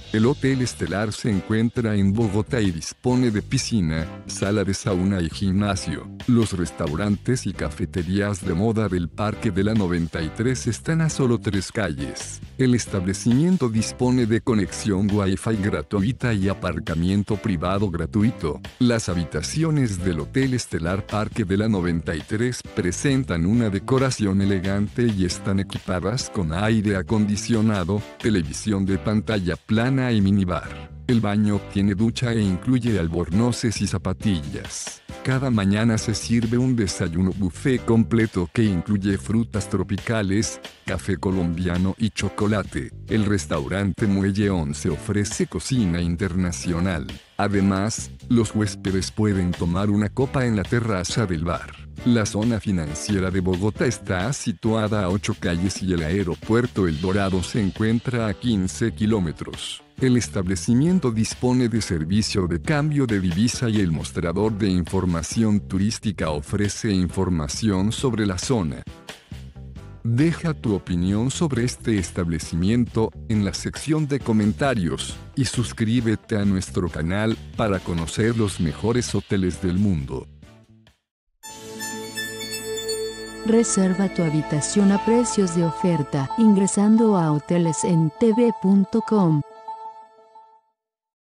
El Hotel Estelar se encuentra en Bogotá y dispone de piscina, sala de sauna y gimnasio. Los restaurantes y cafeterías de moda del Parque de la 93 están a solo 3 calles. El establecimiento dispone de conexión Wi-Fi gratuita y aparcamiento privado gratuito. Las habitaciones del Hotel Estelar Parque de la 93 presentan una decoración elegante y están equipadas con aire acondicionado, televisión de pantalla plana y minibar. El baño tiene ducha e incluye albornoces y zapatillas. Cada mañana se sirve un desayuno buffet completo que incluye frutas tropicales, café colombiano y chocolate. El restaurante Muelle 11 ofrece cocina internacional. Además, los huéspedes pueden tomar una copa en la terraza del bar. La zona financiera de Bogotá está situada a 8 calles y el aeropuerto El Dorado se encuentra a 15 kilómetros. El establecimiento dispone de servicio de cambio de divisa y el mostrador de información turística ofrece información sobre la zona. Deja tu opinión sobre este establecimiento en la sección de comentarios y suscríbete a nuestro canal para conocer los mejores hoteles del mundo. Reserva tu habitación a precios de oferta ingresando a hotelesentv.com.